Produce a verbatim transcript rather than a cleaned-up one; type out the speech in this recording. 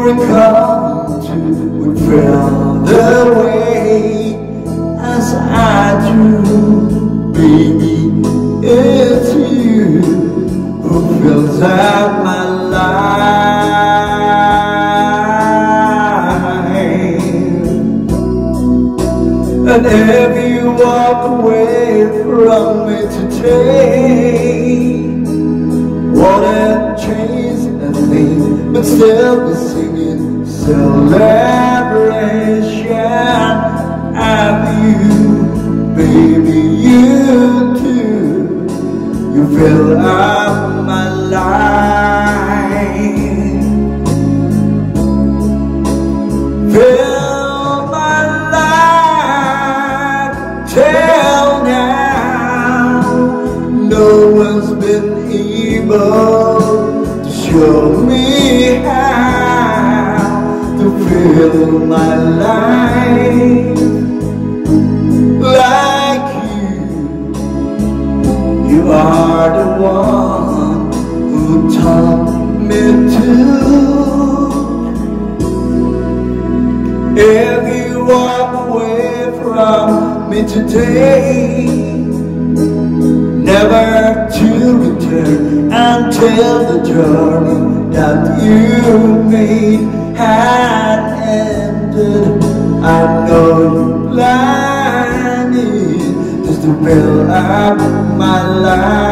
would come to, would feel the way as I do, baby, it's you who fills up my life. And if you walk away from me today, won't change a thing, but still be singing celebration of you, baby, you too, you fill up my life, fill my life till now. No one's been able to show me how to fill my life like you. You are the one who taught me to. If you walk away from me today, never to return until the journey that you made had ended. I know you're planning just to fill up my life.